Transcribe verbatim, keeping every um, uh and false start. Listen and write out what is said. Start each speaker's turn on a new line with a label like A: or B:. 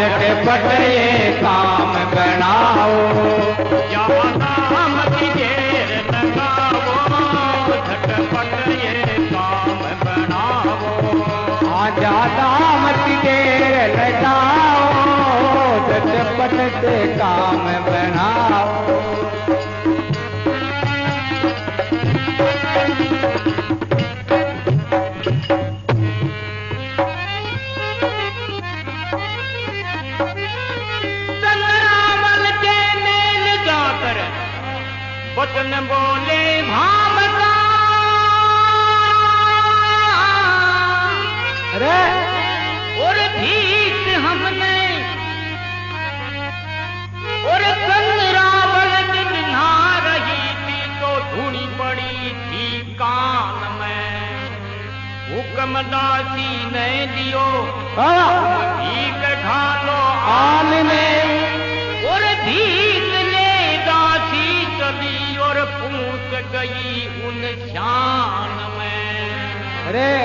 A: झटपट ये काम बनाओ,
B: ज्यादा मत देर लगाओ, झटपट ये काम बनाओ।
A: हाँ ज्यादा मत देर लगाओ, झटपट से काम बनाओ।
B: वचन बोले भामका,
A: अरे
B: और भीत हमने और रावण दिन नहा रही थी तो धूनी पड़ी थी कान में। हुक्म दासी ने दियो भीख ढालो आन में, और भीख ने दासी चली और पूछ गई उन शान में।
A: अरे